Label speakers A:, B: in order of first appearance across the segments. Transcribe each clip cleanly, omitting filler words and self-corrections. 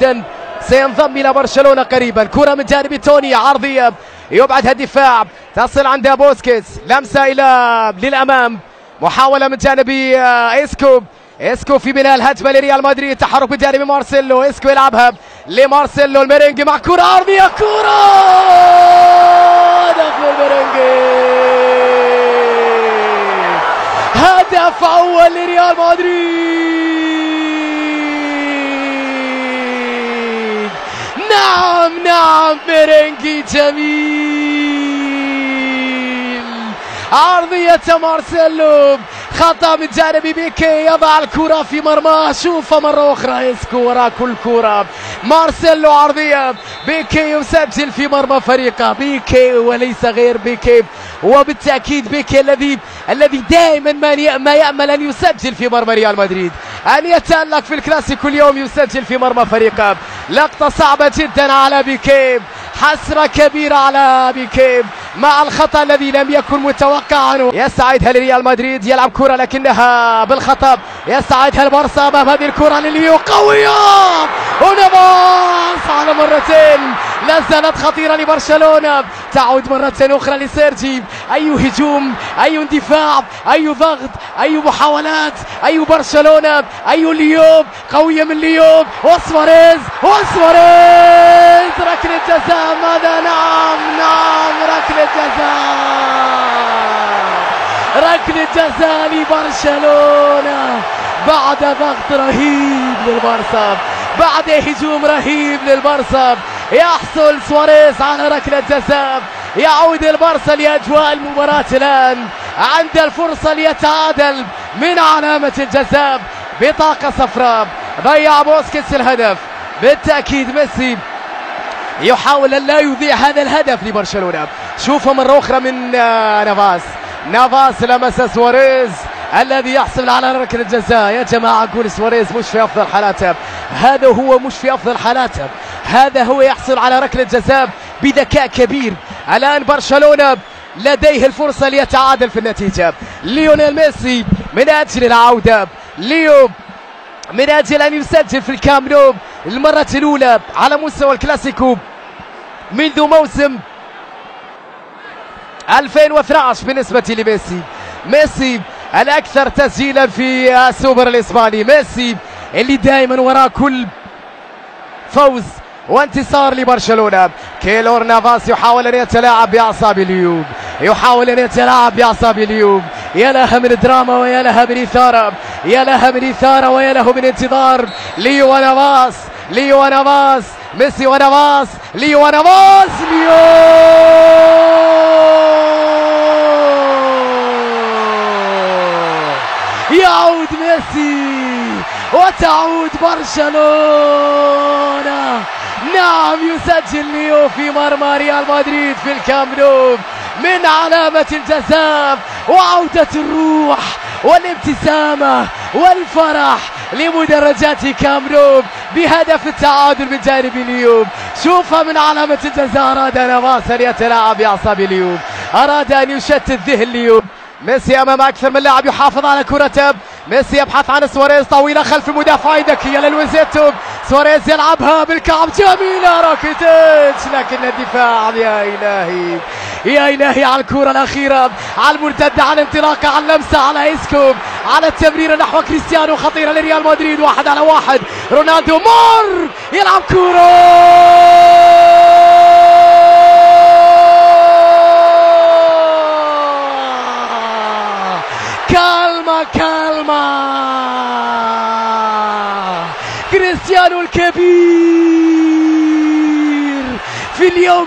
A: جدا سينضم إلى برشلونة قريبا. كرة من جانب توني عرضية يبعدها الدفاع، تصل عند بوسكيتس، لمسة إلى للأمام، محاولة من جانب اسكو في بناء الهجمة لريال مدريد، تحرك من جانب مارسيلو، اسكو يلعبها لمارسيلو، الميرينجي مع كرة عرضية، كرة دخل الميرينجي، هدف أول لريال مدريد. نعم ميرينجي جميل، عرضية مارسيلو، خطأ من جانب بيكي، يضع الكرة في مرماه. شوف مرة أخرى اسكو وراء كل كرة، مارسيلو عرضية، بيكي يسجل في مرمى فريقه، بيكي وليس غير بيكي، وبالتأكيد بيكي الذي دائما ما يأمل أن يسجل في مرمى ريال مدريد، أن يتألق في الكلاسيكو اليوم يسجل في مرمى فريقه. لقطة صعبة جدا على بيكي، حسرة كبيرة على بيكي مع الخطأ الذي لم يكن متوقعا. يستعيدها لريال مدريد، يلعب كرة لكنها بالخطأ، يستعيدها البارسا أمام هذه الكرة لليو، قوية ونباص على مرتين، لا زالت خطيرة لبرشلونة، تعود مرة أخرى لسيرجي. أي هجوم، أي اندفاع، أي ضغط، أي محاولات، أي برشلونة، أي ليوب، قوية من ليوب، وسواريز ركلة جزاء، ماذا؟ نعم ركلة جزاء لبرشلونة بعد ضغط رهيب للبارسا، بعد هجوم رهيب للبارسا، يحصل سواريز على ركلة جزاء، يعود البارسا لأجواء المباراة الآن، عند الفرصة ليتعادل من علامة الجزاء بطاقة صفراء. ضيع بوسكيتس الهدف، بالتأكيد ميسي يحاول أن لا يضيع هذا الهدف لبرشلونة. شوفوا مرة أخرى من نافاس لمس سواريز الذي يحصل على ركلة الجزاء. يا جماعة أقول سواريز مش في أفضل حالاته، هذا هو مش في أفضل حالاته، هذا هو يحصل على ركلة جزاء بذكاء كبير. الآن برشلونة لديه الفرصة ليتعادل في النتيجة. ليونيل ميسي من أجل العودة، ليو من أجل أن يسجل في الكامب نو المرة الأولى على مستوى الكلاسيكو منذ موسم 2012 بالنسبة لميسي. ميسي الأكثر تسجيلا في السوبر الإسباني، ميسي اللي دائما وراء كل فوز وانتصار لبرشلونة. كيلور نافاس يحاول أن يتلاعب بأعصاب اليوب، يا لها من دراما ويا لها من إثارة، ويا له من انتظار. ليو ونافاس، ميسي ونافاس، ليو يعود ميسي وتعود برشلونة. نعم يسجل ليو في مرمى ريال مدريد في الكامب نو من علامة الجزاء، وعودة الروح والابتسامة والفرح لمدرجات كامب نو بهدف التعادل من جانب اليوب. شوفها من علامة الجزاء، أراد نافاس أن يتلاعب بأعصاب اليوب، أراد أن يشتت ذهن اليوب. ميسي أمام أكثر من لاعب يحافظ على كرته، ميسي يبحث عن سواريز، طويلة خلف المدافعين، ذكية للويزيتو، سواريز يلعبها بالكعب، جميلة راكيتيتش، لكن الدفاع يا إلهي على الكرة الأخيرة، على المرتدة، على الانطلاقة، على اللمسة، على اسكو، على التمريرة نحو كريستيانو، خطيرة لريال مدريد، 1 على 1، رونالدو مر يلعب كرة كالما كريستيانو الكبير في اليوم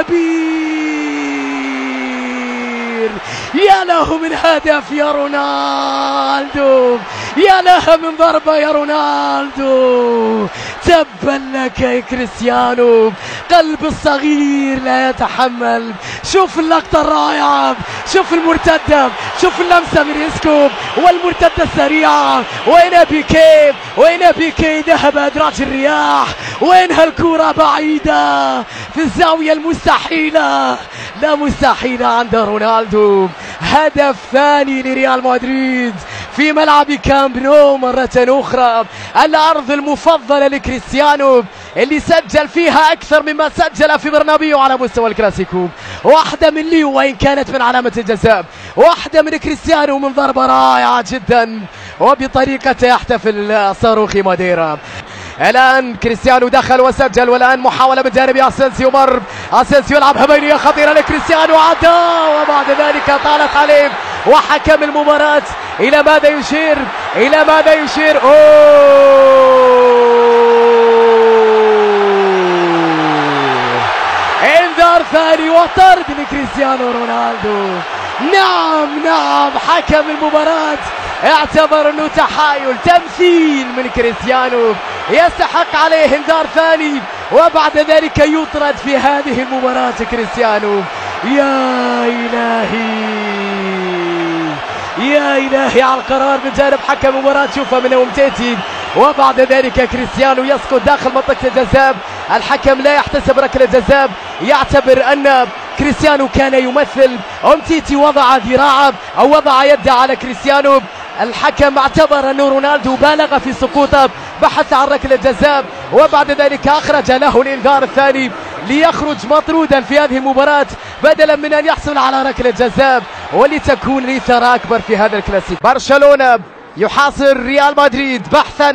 A: الكبير، يا له من هدف يا رونالدو، يا لها من ضربة يا رونالدو، تبا لك يا كريستيانو، قلب الصغير لا يتحمل. شوف اللقطة الرائعة، شوف المرتدة، شوف اللمسة من اسكوب والمرتدة السريعة، وين بيكي ذهب أدراج الرياح، وينها الكرة بعيدة في الزاوية المستحيلة، لا مستحيلة عند رونالدو. هدف ثاني لريال مدريد في ملعب كامب نو مرة أخرى، الأرض المفضلة لكريستيانو اللي سجل فيها أكثر مما سجل في برنابيو على مستوى الكلاسيكو. واحدة من ليو وإن كانت من علامة الجزاء، واحدة من كريستيانو من ضربة رائعة جدا وبطريقة يحتفل صاروخي ماديرا. الآن كريستيانو دخل وسجل، والآن محاولة من جانب أسينسيو، مر أسينسيو يلعبها بينية خطيرة لكريستيانو، عدى وبعد ذلك طالت عليه، وحكم المباراة إلى ماذا يشير؟ إلى ماذا يشير؟ انذار ثاني وطرد لكريستيانو رونالدو. نعم حكم المباراة اعتبر انه تحايل تمثيل من كريستيانو، يستحق عليه انذار ثاني، وبعد ذلك يطرد في هذه المباراة كريستيانو. يا إلهي على القرار من جانب حكم المباراة، شوفها من أمتيتي، وبعد ذلك كريستيانو يسقط داخل منطقة الجزاء. الحكم لا يحتسب ركلة جزاء، يعتبر أن كريستيانو كان يمثل. أمتيتي وضع ذراعه أو وضع يده على كريستيانو، الحكم اعتبر أن رونالدو بالغ في سقوطه، بحث عن ركلة جزاء، وبعد ذلك أخرج له الإنذار الثاني ليخرج مطرودا في هذه المباراة بدلا من أن يحصل على ركلة جزاء ولتكون الإثارة أكبر في هذا الكلاسيكو. برشلونة يحاصر ريال مدريد بحثا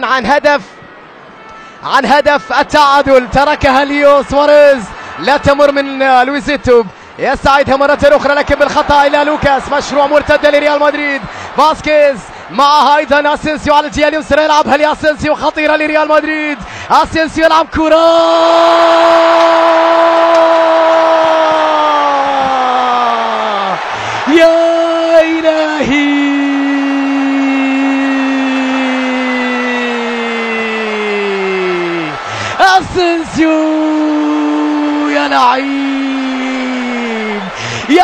A: عن هدف التعادل، تركها ليو سواريز، لا تمر من لويزيتو، يستعيدها مرة أخرى لكن بالخطأ إلى لوكاس. مشروع مرتدة لريال مدريد، فاسكيز معها أيضا أسينسيو على الجهة اليسرى، يلعبها لأسينسيو، خطيرة لريال مدريد. أسينسيو يلعب كرة يا إلهي، أسينسيو يا لعيب يا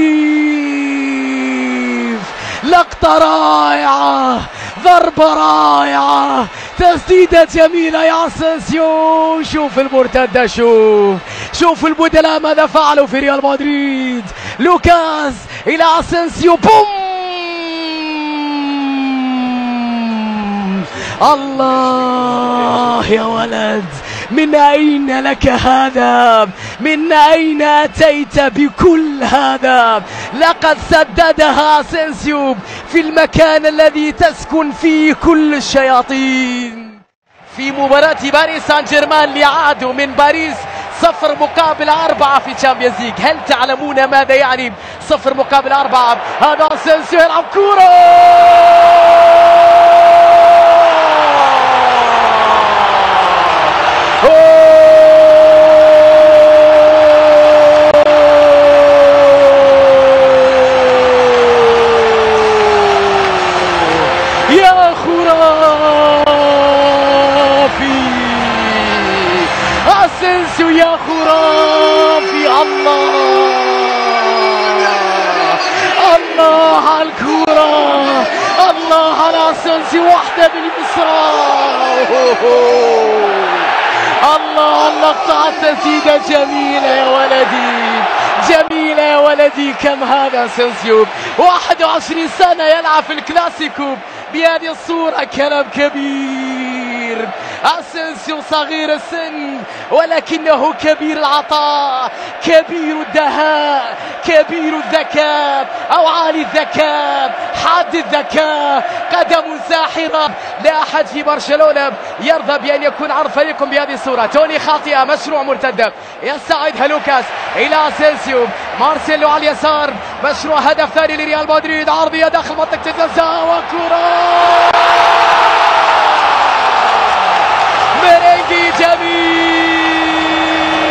A: حريف، لقطة رائعة، ضربة رائعة، تسديدة جميلة يا أسينسيو. شوف المرتدة، شوف البدلاء ماذا فعلوا في ريال مدريد. لوكاس إلى أسينسيو، بوم، الله يا ولد، من أين لك هذا؟ من أين أتيت بكل هذا؟ لقد سددها أسينسيو في المكان الذي تسكن فيه كل الشياطين. في مباراة باريس سان جيرمان اللي عادوا من باريس 0-4 في تشامبيونز ليج، هل تعلمون ماذا يعني 0-4؟ هذا أسينسيو يلعب كورة يا خرافي، أسينسيو يا خرافي. الله على الكرة، الله على أسينسيو، واحدة باليسرى، الله اللقطة، تسديدة جميلة يا ولدي، جميلة يا ولدي. كم هذا أسينسيو، 21 سنة يلعب في الكلاسيكو بهذه الصورة، كلام كبير. أسينسيو صغير السن ولكنه كبير العطاء، كبير الدهاء، كبير الذكاء أو عالي الذكاء، حاد الذكاء، قدم ساحرة. لا أحد في برشلونة يرضى بأن يكون عرض فريقكم بهذه الصورة. توني خاطئة، مشروع مرتدة، يستعيدها لوكاس إلى أسينسيو، مارسيلو على اليسار، مشروع هدف ثاني لريال مدريد، عرضية داخل منطقة الجزاء وكرة مرنجي جميل.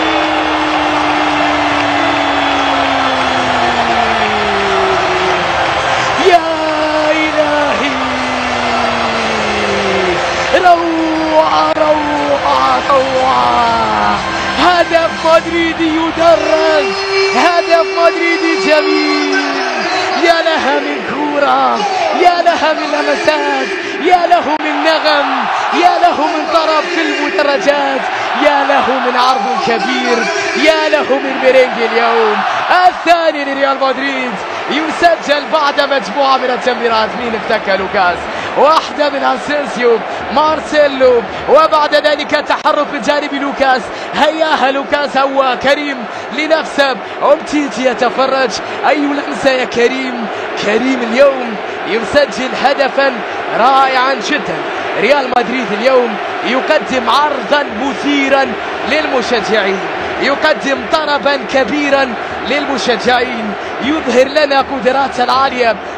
A: يا إلهي، روعة روعة روعة، هدف مدريدي يدرس، هدف مدريدي جميل. يا لها من كورة، يا لها من لمسات، يا له من نغم، يا له من طرب في المدرجات، يا له من عرض كبير، يا له من مرنجي اليوم. الثاني لريال مدريد، يسجل بعد مجموعة من التمريرات. مين ابتكى لوكاس؟ واحدة من اسينسيو، مارسيلو، وبعد ذلك تحرك من جانب لوكاس. هياها لوكاس هو كريم لنفسه. أمتيتي يتفرج. أي لمسة يا كريم. كريم اليوم يسجل هدفا رائعا جدا. ريال مدريد اليوم يقدم عرضا مثيرا للمشجعين، يقدم طربا كبيرا للمشجعين، يظهر لنا قدراته العالية